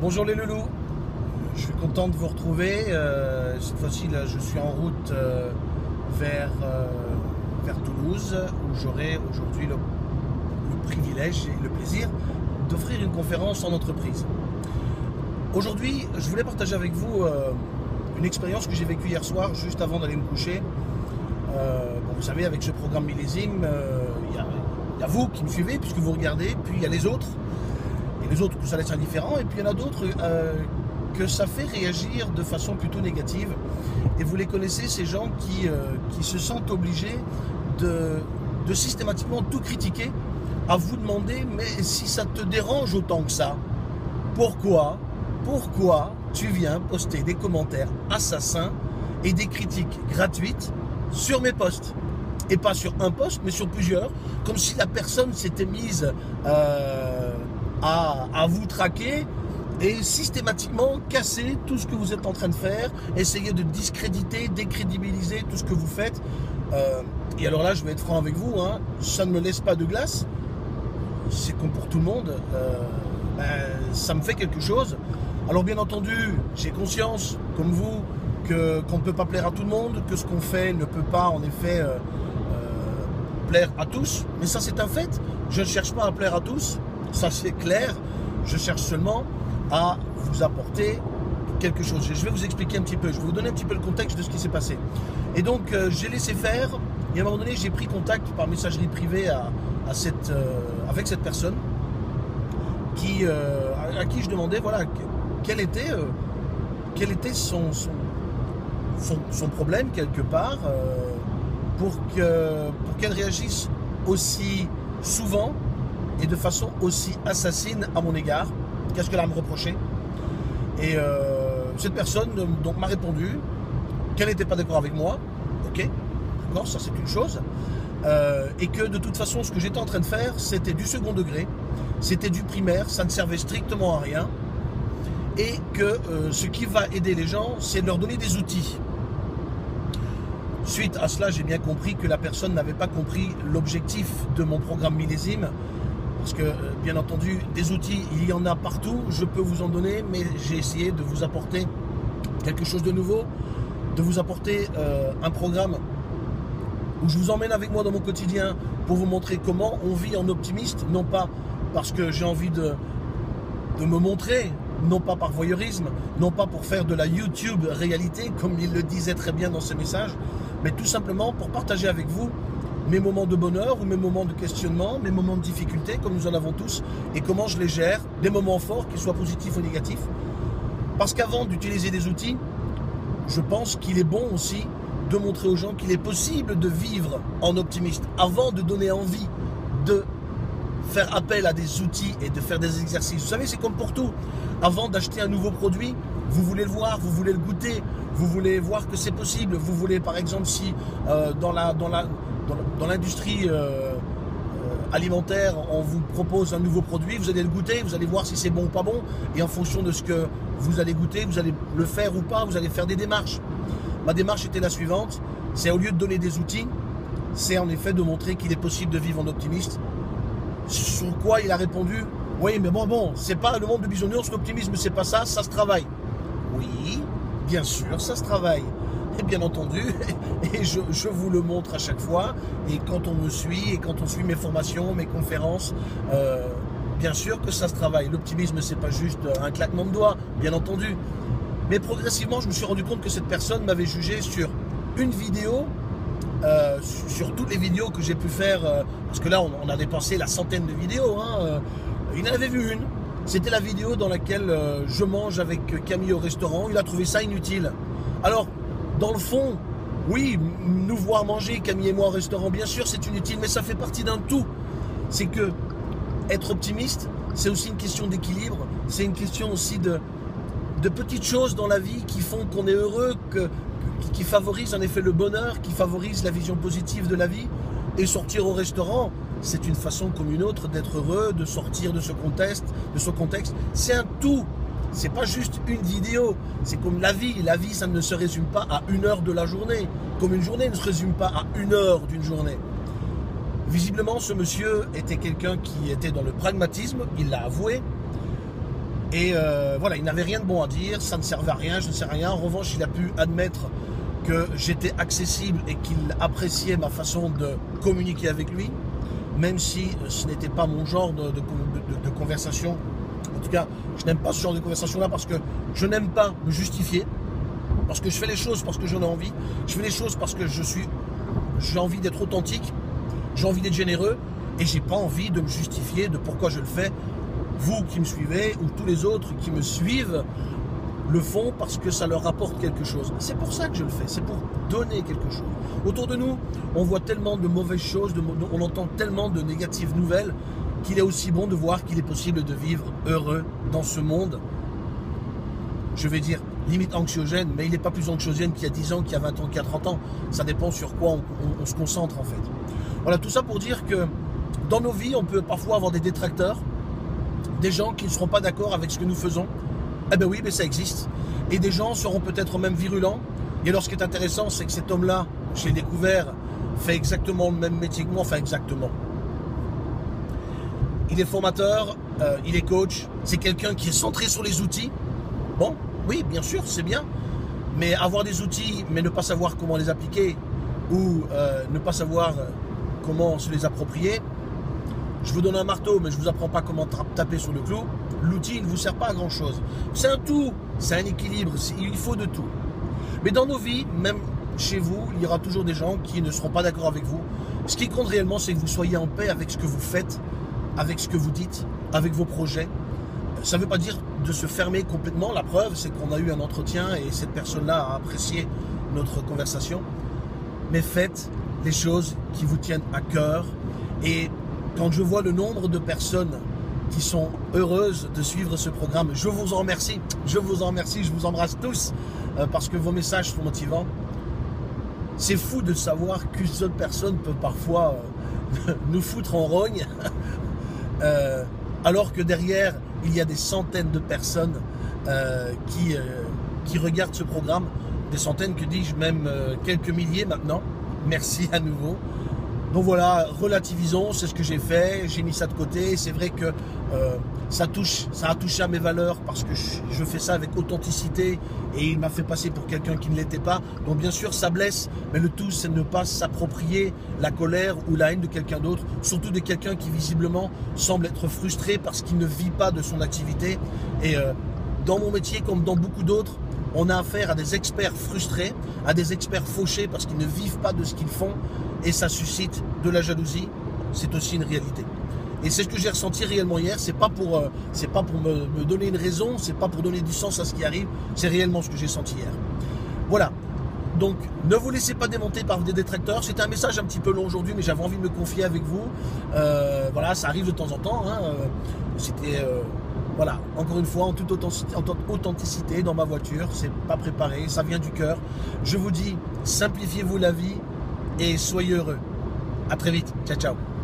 Bonjour les loulous, je suis content de vous retrouver. Cette fois-ci, là, je suis en route vers Toulouse, où j'aurai aujourd'hui le privilège et le plaisir d'offrir une conférence en entreprise. Aujourd'hui, je voulais partager avec vous une expérience que j'ai vécue hier soir, juste avant d'aller me coucher. Vous savez, avec ce programme millésime, il y a vous qui me suivez, puisque vous regardez, puis il y a les autres. Et les autres, tout ça laisse indifférent, et puis il y en a d'autres que ça fait réagir de façon plutôt négative. Et vous les connaissez, ces gens qui se sentent obligés de systématiquement tout critiquer, à vous demander, mais si ça te dérange autant que ça, pourquoi tu viens poster des commentaires assassins et des critiques gratuites sur mes posts? Et pas sur un post, mais sur plusieurs, comme si la personne s'était mise à vous traquer et systématiquement casser tout ce que vous êtes en train de faire, essayer de discréditer, décrédibiliser tout ce que vous faites. Et alors là, je vais être franc avec vous, hein, ça ne me laisse pas de glace, c'est comme pour tout le monde, ça me fait quelque chose. Alors bien entendu, j'ai conscience, comme vous, qu'on ne peut pas plaire à tout le monde, que ce qu'on fait ne peut pas en effet plaire à tous, mais ça c'est un fait. Je ne cherche pas à plaire à tous, ça c'est clair, je cherche seulement à vous apporter quelque chose. Je vais vous expliquer un petit peu, je vais vous donner un petit peu le contexte de ce qui s'est passé. Et donc j'ai laissé faire, et à un moment donné j'ai pris contact par messagerie privée avec cette personne à qui je demandais voilà, quel était son problème quelque part, pour qu'elle réagisse aussi souvent et de façon aussi assassine à mon égard. Qu'est-ce qu'elle a à me reprocher? Et cette personne donc m'a répondu qu'elle n'était pas d'accord avec moi. Ok, d'accord, ça c'est une chose. Et que de toute façon, ce que j'étais en train de faire, c'était du second degré, c'était du primaire, ça ne servait strictement à rien. Et que ce qui va aider les gens, c'est de leur donner des outils. Suite à cela, j'ai bien compris que la personne n'avait pas compris l'objectif de mon programme millésime. Parce que, bien entendu, des outils, il y en a partout. Je peux vous en donner, mais j'ai essayé de vous apporter quelque chose de nouveau, de vous apporter un programme où je vous emmène avec moi dans mon quotidien pour vous montrer comment on vit en optimiste, non pas parce que j'ai envie de me montrer, non pas par voyeurisme, non pas pour faire de la YouTube réalité, comme il le disait très bien dans ce message, mais tout simplement pour partager avec vous mes moments de bonheur ou mes moments de questionnement, mes moments de difficulté, comme nous en avons tous, et comment je les gère, des moments forts, qu'ils soient positifs ou négatifs. Parce qu'avant d'utiliser des outils, je pense qu'il est bon aussi de montrer aux gens qu'il est possible de vivre en optimiste, avant de donner envie de faire appel à des outils et de faire des exercices. Vous savez, c'est comme pour tout. Avant d'acheter un nouveau produit, vous voulez le voir, vous voulez le goûter, vous voulez voir que c'est possible. Vous voulez, par exemple, si dans l'industrie alimentaire, on vous propose un nouveau produit, vous allez le goûter, vous allez voir si c'est bon ou pas bon, et en fonction de ce que vous allez goûter, vous allez le faire ou pas, vous allez faire des démarches. Ma démarche était la suivante, c'est au lieu de donner des outils, c'est en effet de montrer qu'il est possible de vivre en optimiste. Sur quoi il a répondu: oui, mais bon, c'est pas le monde de bisounours, l'optimisme c'est pas ça, ça se travaille. Oui, bien sûr, ça se travaille. Et bien entendu, et je vous le montre à chaque fois, et quand on me suit, et quand on suit mes formations, mes conférences, bien sûr que ça se travaille. L'optimisme c'est pas juste un claquement de doigts, bien entendu. Mais progressivement, je me suis rendu compte que cette personne m'avait jugé sur une vidéo, sur toutes les vidéos que j'ai pu faire, parce que là on a dépensé la centaine de vidéos, hein, il en avait vu une, c'était la vidéo dans laquelle je mange avec Camille au restaurant. Il a trouvé ça inutile. Alors dans le fond, oui, nous voir manger, Camille et moi au restaurant, bien sûr c'est inutile, mais ça fait partie d'un tout. C'est que être optimiste, c'est aussi une question d'équilibre, c'est une question aussi de petites choses dans la vie qui font qu'on est heureux, qui favorisent en effet le bonheur, qui favorisent la vision positive de la vie. Et sortir au restaurant, c'est une façon comme une autre d'être heureux, de sortir de ce contexte. C'est un tout. C'est pas juste une vidéo. C'est comme la vie. La vie, ça ne se résume pas à 1 heure de la journée. Comme une journée ne se résume pas à 1 heure d'une journée. Visiblement, ce monsieur était quelqu'un qui était dans le pragmatisme. Il l'a avoué. Et voilà, il n'avait rien de bon à dire, ça ne servait à rien, je ne sais rien. En revanche, il a pu admettre que j'étais accessible et qu'il appréciait ma façon de communiquer avec lui, même si ce n'était pas mon genre de conversation. En tout cas, je n'aime pas ce genre de conversation-là parce que je n'aime pas me justifier, parce que je fais les choses parce que j'en ai envie, je fais les choses parce que j'ai envie d'être authentique, j'ai envie d'être généreux, et j'ai pas envie de me justifier de pourquoi je le fais. Vous qui me suivez, ou tous les autres qui me suivent, le font parce que ça leur rapporte quelque chose. C'est pour ça que je le fais, c'est pour donner quelque chose. Autour de nous, on voit tellement de mauvaises choses, on entend tellement de négatives nouvelles, qu'il est aussi bon de voir qu'il est possible de vivre heureux dans ce monde, je vais dire, limite anxiogène, mais il n'est pas plus anxiogène qu'il y a 10 ans, qu'il y a 20 ans, qu'il y a 30 ans. Ça dépend sur quoi on se concentre en fait. Voilà, tout ça pour dire que dans nos vies, on peut parfois avoir des détracteurs, des gens qui ne seront pas d'accord avec ce que nous faisons. Eh bien oui, mais ça existe. Et des gens seront peut-être même virulents. Et alors ce qui est intéressant, c'est que cet homme-là, j'ai découvert, fait exactement le même métier que moi, enfin exactement. Il est formateur, il est coach, c'est quelqu'un qui est centré sur les outils. Bon, oui, bien sûr, c'est bien. Mais avoir des outils, mais ne pas savoir comment les appliquer, ou ne pas savoir comment se les approprier. Je vous donne un marteau, mais je ne vous apprends pas comment taper sur le clou. L'outil ne vous sert pas à grand chose. C'est un tout, c'est un équilibre, il faut de tout. Mais dans nos vies, même chez vous, il y aura toujours des gens qui ne seront pas d'accord avec vous. Ce qui compte réellement, c'est que vous soyez en paix avec ce que vous faites, avec ce que vous dites, avec vos projets. Ça ne veut pas dire de se fermer complètement. La preuve, c'est qu'on a eu un entretien et cette personne-là a apprécié notre conversation. Mais faites les choses qui vous tiennent à cœur. Et quand je vois le nombre de personnes qui sont heureuses de suivre ce programme, je vous en remercie. Je vous en remercie, je vous embrasse tous parce que vos messages sont motivants. C'est fou de savoir qu'une seule personne peut parfois nous foutre en rogne alors que derrière, il y a des centaines de personnes qui regardent ce programme. Des centaines, que dis-je, même quelques milliers maintenant. Merci à nouveau. Donc voilà, relativisons, c'est ce que j'ai fait, j'ai mis ça de côté. C'est vrai que ça a touché à mes valeurs parce que je fais ça avec authenticité et il m'a fait passer pour quelqu'un qui ne l'était pas. Donc bien sûr, ça blesse, mais le tout, c'est de ne pas s'approprier la colère ou la haine de quelqu'un d'autre, surtout de quelqu'un qui visiblement semble être frustré parce qu'il ne vit pas de son activité. Et dans mon métier, comme dans beaucoup d'autres, on a affaire à des experts frustrés, à des experts fauchés parce qu'ils ne vivent pas de ce qu'ils font et ça suscite de la jalousie. C'est aussi une réalité. Et c'est ce que j'ai ressenti réellement hier. C'est pas pour me donner une raison, c'est pas pour donner du sens à ce qui arrive. C'est réellement ce que j'ai senti hier. Voilà. Donc, ne vous laissez pas démonter par des détracteurs. C'était un message un petit peu long aujourd'hui, mais j'avais envie de me confier avec vous. Voilà, ça arrive de temps en temps. Hein. C'était voilà, encore une fois, en toute authenticité dans ma voiture, c'est pas préparé, ça vient du cœur. Je vous dis, simplifiez-vous la vie et soyez heureux. À très vite, ciao ciao.